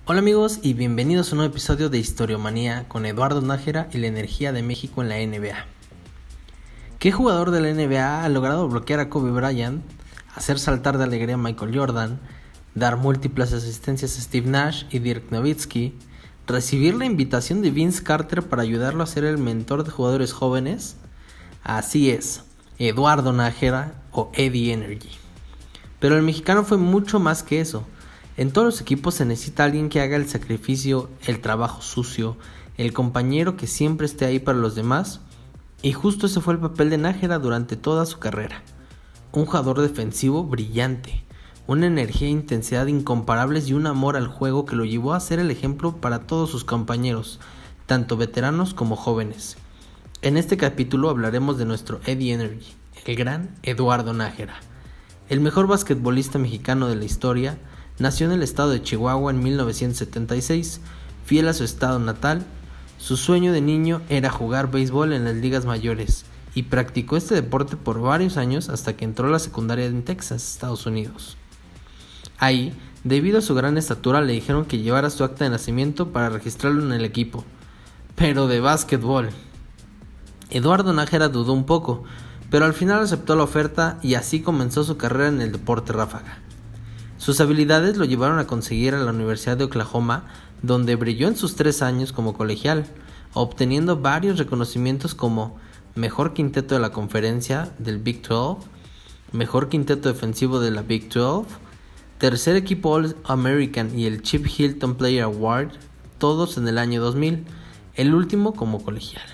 Hola amigos y bienvenidos a un nuevo episodio de Historiomanía con Eduardo Nájera y la energía de México en la NBA. ¿Qué jugador de la NBA ha logrado bloquear a Kobe Bryant, hacer saltar de alegría a Michael Jordan, dar múltiples asistencias a Steve Nash y Dirk Nowitzki, recibir la invitación de Vince Carter para ayudarlo a ser el mentor de jugadores jóvenes? Así es, Eduardo Nájera o Eddie Energy. Pero el mexicano fue mucho más que eso. En todos los equipos se necesita alguien que haga el sacrificio, el trabajo sucio, el compañero que siempre esté ahí para los demás, y justo ese fue el papel de Nájera durante toda su carrera. Un jugador defensivo brillante, una energía e intensidad incomparables y un amor al juego que lo llevó a ser el ejemplo para todos sus compañeros, tanto veteranos como jóvenes. En este capítulo hablaremos de nuestro Eddie Energy, el gran Eduardo Nájera, el mejor basquetbolista mexicano de la historia. Nació en el estado de Chihuahua en 1976, fiel a su estado natal. Su sueño de niño era jugar béisbol en las ligas mayores y practicó este deporte por varios años hasta que entró a la secundaria en Texas, Estados Unidos. Ahí, debido a su gran estatura, le dijeron que llevara su acta de nacimiento para registrarlo en el equipo, pero de básquetbol. Eduardo Nájera dudó un poco, pero al final aceptó la oferta y así comenzó su carrera en el deporte ráfaga. Sus habilidades lo llevaron a conseguir a la Universidad de Oklahoma, donde brilló en sus 3 años como colegial, obteniendo varios reconocimientos como mejor quinteto de la conferencia del Big 12, mejor quinteto defensivo de la Big 12, tercer equipo All-American y el Chip Hilton Player Award, todos en el año 2000, el último como colegial.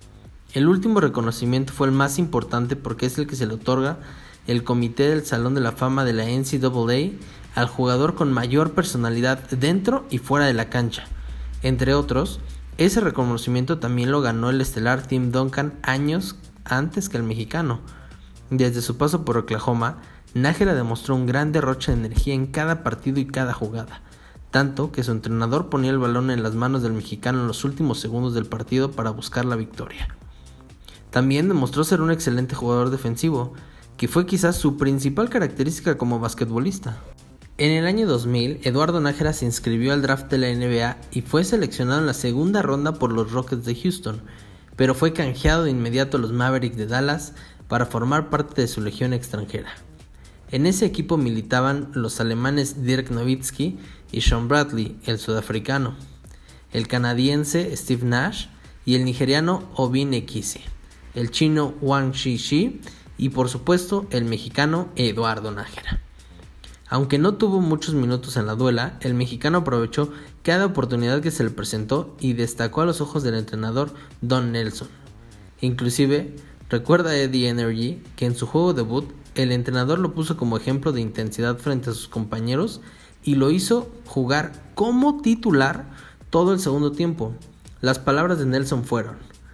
El último reconocimiento fue el más importante porque es el que se le otorga el comité del Salón de la Fama de la NCAA al jugador con mayor personalidad dentro y fuera de la cancha. Entre otros, ese reconocimiento también lo ganó el estelar Tim Duncan años antes que el mexicano. Desde su paso por Oklahoma, Nájera demostró un gran derroche de energía en cada partido y cada jugada, tanto que su entrenador ponía el balón en las manos del mexicano en los últimos segundos del partido para buscar la victoria. También demostró ser un excelente jugador defensivo, que fue quizás su principal característica como basquetbolista. En el año 2000, Eduardo Nájera se inscribió al draft de la NBA y fue seleccionado en la segunda ronda por los Rockets de Houston, pero fue canjeado de inmediato a los Mavericks de Dallas para formar parte de su legión extranjera. En ese equipo militaban los alemanes Dirk Nowitzki y Shawn Bradley, el sudafricano, el canadiense Steve Nash y el nigeriano Obin Ekise, el chino Wang Shishi y por supuesto el mexicano Eduardo Nájera. Aunque no tuvo muchos minutos en la duela, el mexicano aprovechó cada oportunidad que se le presentó y destacó a los ojos del entrenador Don Nelson. Inclusive, recuerda Eddie Energy que en su juego debut, el entrenador lo puso como ejemplo de intensidad frente a sus compañeros y lo hizo jugar como titular todo el segundo tiempo. Las palabras de Nelson fueron: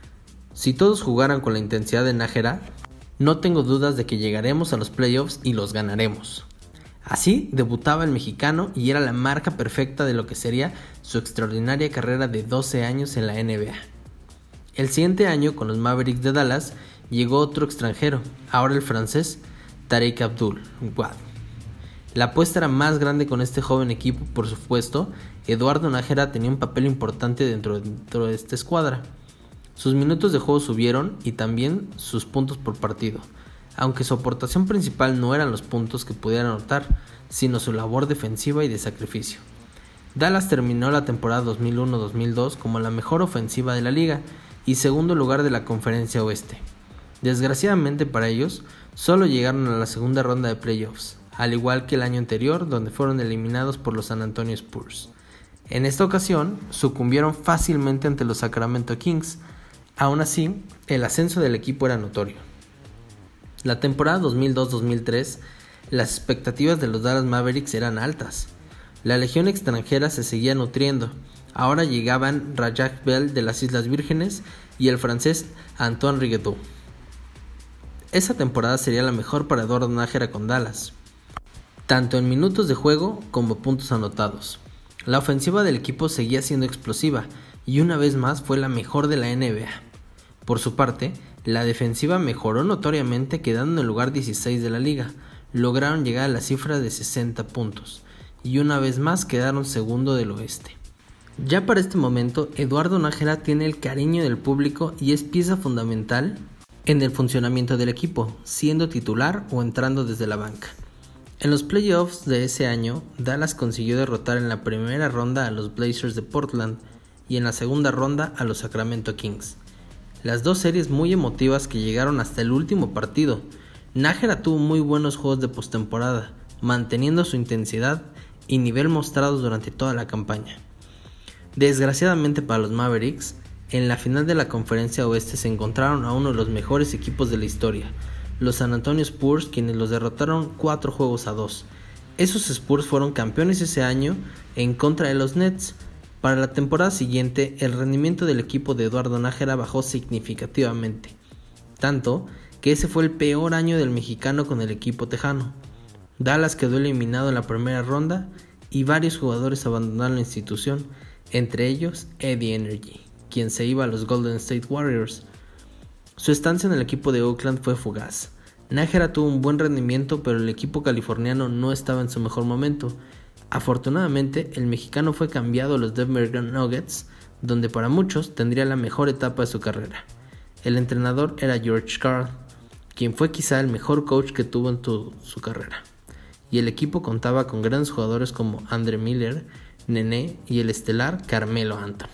"Si todos jugaran con la intensidad de Nájera, no tengo dudas de que llegaremos a los playoffs y los ganaremos". Así debutaba el mexicano y era la marca perfecta de lo que sería su extraordinaria carrera de 12 años en la NBA. El siguiente año, con los Mavericks de Dallas, llegó otro extranjero, ahora el francés Tariq Abdul-Wahad. La apuesta era más grande con este joven equipo, por supuesto. Eduardo Nájera tenía un papel importante dentro de esta escuadra. Sus minutos de juego subieron y también sus puntos por partido, aunque su aportación principal no eran los puntos que pudiera anotar, sino su labor defensiva y de sacrificio. Dallas terminó la temporada 2001-2002 como la mejor ofensiva de la liga y segundo lugar de la conferencia oeste. Desgraciadamente para ellos, solo llegaron a la segunda ronda de playoffs, al igual que el año anterior, donde fueron eliminados por los San Antonio Spurs. En esta ocasión, sucumbieron fácilmente ante los Sacramento Kings. Aún así, el ascenso del equipo era notorio. La temporada 2002-2003, las expectativas de los Dallas Mavericks eran altas. La legión extranjera se seguía nutriendo. Ahora llegaban Rajat Bell de las Islas Vírgenes y el francés Antoine Rigaud. Esa temporada sería la mejor para Eduardo Nájera con Dallas, tanto en minutos de juego como puntos anotados. La ofensiva del equipo seguía siendo explosiva y una vez más fue la mejor de la NBA. Por su parte, la defensiva mejoró notoriamente, quedando en el lugar 16 de la liga. Lograron llegar a la cifra de 60 puntos y una vez más quedaron segundo del oeste. Ya para este momento, Eduardo Nájera tiene el cariño del público y es pieza fundamental en el funcionamiento del equipo, siendo titular o entrando desde la banca. En los playoffs de ese año, Dallas consiguió derrotar en la primera ronda a los Blazers de Portland y en la segunda ronda a los Sacramento Kings. Las dos series muy emotivas que llegaron hasta el último partido. Nájera tuvo muy buenos juegos de postemporada, manteniendo su intensidad y nivel mostrados durante toda la campaña. Desgraciadamente para los Mavericks, en la final de la Conferencia Oeste se encontraron a uno de los mejores equipos de la historia, los San Antonio Spurs, quienes los derrotaron 4-2. Esos Spurs fueron campeones ese año en contra de los Nets. Para la temporada siguiente, el rendimiento del equipo de Eduardo Nájera bajó significativamente, tanto que ese fue el peor año del mexicano con el equipo tejano. Dallas quedó eliminado en la primera ronda y varios jugadores abandonaron la institución, entre ellos Eddie Energy, quien se iba a los Golden State Warriors. Su estancia en el equipo de Oakland fue fugaz. Nájera tuvo un buen rendimiento, pero el equipo californiano no estaba en su mejor momento. Afortunadamente, el mexicano fue cambiado a los Denver Nuggets, donde para muchos tendría la mejor etapa de su carrera. El entrenador era George Karl, quien fue quizá el mejor coach que tuvo en su carrera. Y el equipo contaba con grandes jugadores como Andre Miller, Nene y el estelar Carmelo Anthony.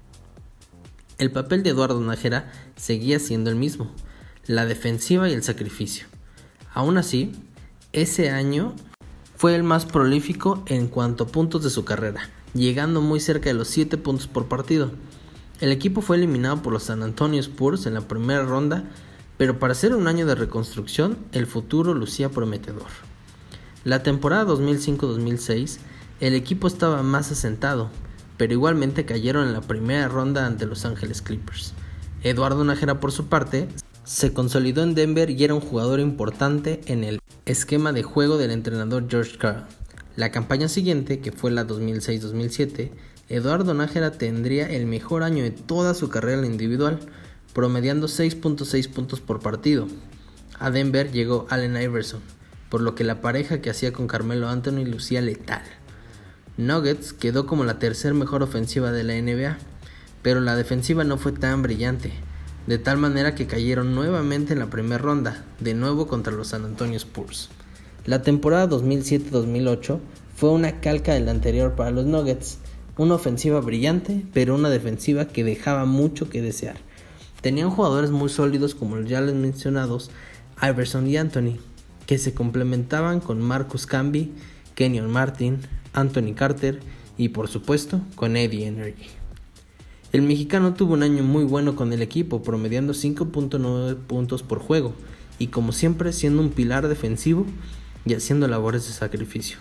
El papel de Eduardo Nájera seguía siendo el mismo, la defensiva y el sacrificio. Aún así, ese año fue el más prolífico en cuanto a puntos de su carrera, llegando muy cerca de los 7 puntos por partido. El equipo fue eliminado por los San Antonio Spurs en la primera ronda, pero para ser un año de reconstrucción, el futuro lucía prometedor. La temporada 2005-2006, el equipo estaba más asentado, pero igualmente cayeron en la primera ronda ante Los Ángeles Clippers. Eduardo Nájera, por su parte, se consolidó en Denver y era un jugador importante en el esquema de juego del entrenador George Karl. La campaña siguiente, que fue la 2006-2007, Eduardo Nájera tendría el mejor año de toda su carrera en la individual, promediando 6.6 puntos por partido. A Denver llegó Allen Iverson, por lo que la pareja que hacía con Carmelo Anthony lucía letal. Nuggets quedó como la tercer mejor ofensiva de la NBA, pero la defensiva no fue tan brillante, de tal manera que cayeron nuevamente en la primera ronda, de nuevo contra los San Antonio Spurs. La temporada 2007-2008 fue una calca de la anterior para los Nuggets, una ofensiva brillante, pero una defensiva que dejaba mucho que desear. Tenían jugadores muy sólidos como los ya les mencionados, Iverson y Anthony, que se complementaban con Marcus Camby, Kenyon Martin, Anthony Carter y por supuesto con Eddie Energy. El mexicano tuvo un año muy bueno con el equipo, promediando 5.9 puntos por juego y como siempre siendo un pilar defensivo y haciendo labores de sacrificio.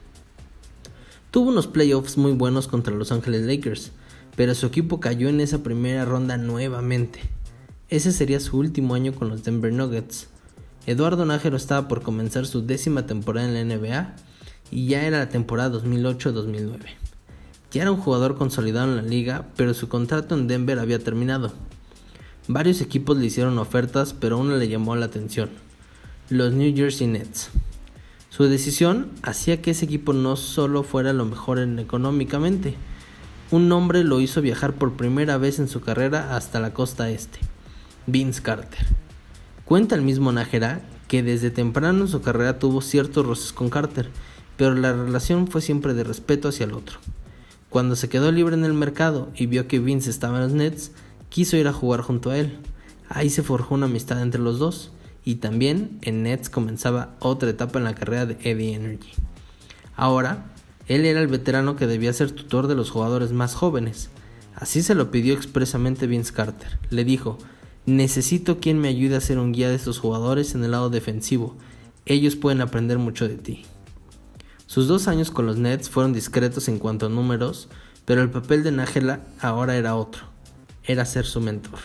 Tuvo unos playoffs muy buenos contra Los Ángeles Lakers, pero su equipo cayó en esa primera ronda nuevamente. Ese sería su último año con los Denver Nuggets. Eduardo Nájera estaba por comenzar su 10ª temporada en la NBA y ya era la temporada 2008-2009. Ya era un jugador consolidado en la liga, pero su contrato en Denver había terminado. Varios equipos le hicieron ofertas, pero una le llamó la atención: los New Jersey Nets. Su decisión hacía que ese equipo no solo fuera lo mejor económicamente, un nombre lo hizo viajar por primera vez en su carrera hasta la costa este: Vince Carter. Cuenta el mismo Nájera que desde temprano en su carrera tuvo ciertos roces con Carter, pero la relación fue siempre de respeto hacia el otro. Cuando se quedó libre en el mercado y vio que Vince estaba en los Nets, quiso ir a jugar junto a él. Ahí se forjó una amistad entre los dos, y también en Nets comenzaba otra etapa en la carrera de Eddie Energy. Ahora, él era el veterano que debía ser tutor de los jugadores más jóvenes. Así se lo pidió expresamente Vince Carter. Le dijo: necesito quien me ayude a ser un guía de estos jugadores en el lado defensivo. Ellos pueden aprender mucho de ti. Sus 2 años con los Nets fueron discretos en cuanto a números, pero el papel de Nájera ahora era otro: era ser su mentor.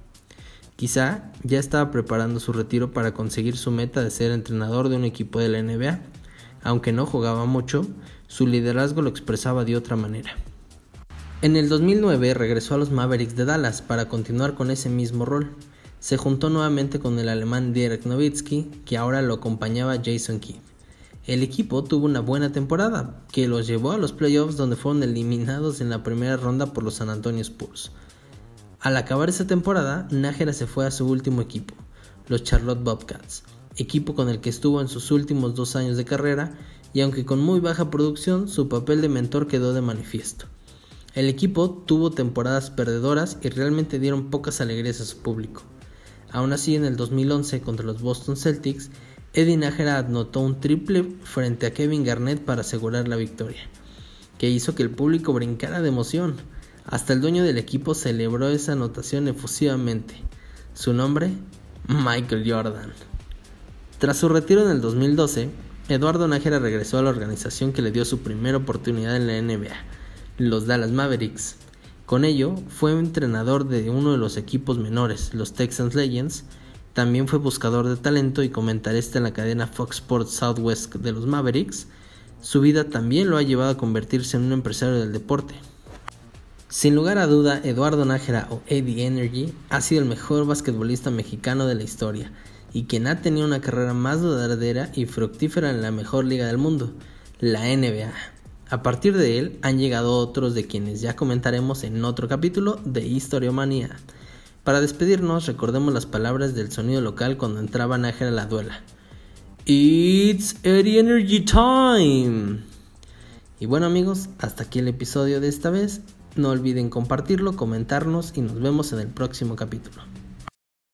Quizá ya estaba preparando su retiro para conseguir su meta de ser entrenador de un equipo de la NBA. Aunque no jugaba mucho, su liderazgo lo expresaba de otra manera. En el 2009 regresó a los Mavericks de Dallas para continuar con ese mismo rol. Se juntó nuevamente con el alemán Dirk Nowitzki, que ahora lo acompañaba Jason Kidd. El equipo tuvo una buena temporada, que los llevó a los playoffs donde fueron eliminados en la primera ronda por los San Antonio Spurs. Al acabar esa temporada, Nájera se fue a su último equipo, los Charlotte Bobcats, equipo con el que estuvo en sus últimos 2 años de carrera, y aunque con muy baja producción, su papel de mentor quedó de manifiesto. El equipo tuvo temporadas perdedoras y realmente dieron pocas alegrías a su público. Aún así, en el 2011 contra los Boston Celtics, Eddie Nájera anotó un triple frente a Kevin Garnett para asegurar la victoria, que hizo que el público brincara de emoción. Hasta el dueño del equipo celebró esa anotación efusivamente. Su nombre, Michael Jordan. Tras su retiro en el 2012, Eduardo Nájera regresó a la organización que le dio su primera oportunidad en la NBA, los Dallas Mavericks. Con ello, fue entrenador de uno de los equipos menores, los Texas Legends. También fue buscador de talento y comentarista en la cadena Fox Sports Southwest de los Mavericks. Su vida también lo ha llevado a convertirse en un empresario del deporte. Sin lugar a duda, Eduardo Nájera, o Eddie Energy, ha sido el mejor basquetbolista mexicano de la historia y quien ha tenido una carrera más duradera y fructífera en la mejor liga del mundo, la NBA. A partir de él han llegado otros de quienes ya comentaremos en otro capítulo de Historiomanía. Para despedirnos, recordemos las palabras del sonido local cuando entraba Nájera a la duela. It's Eddie Energy time. Y bueno amigos, hasta aquí el episodio de esta vez. No olviden compartirlo, comentarnos y nos vemos en el próximo capítulo.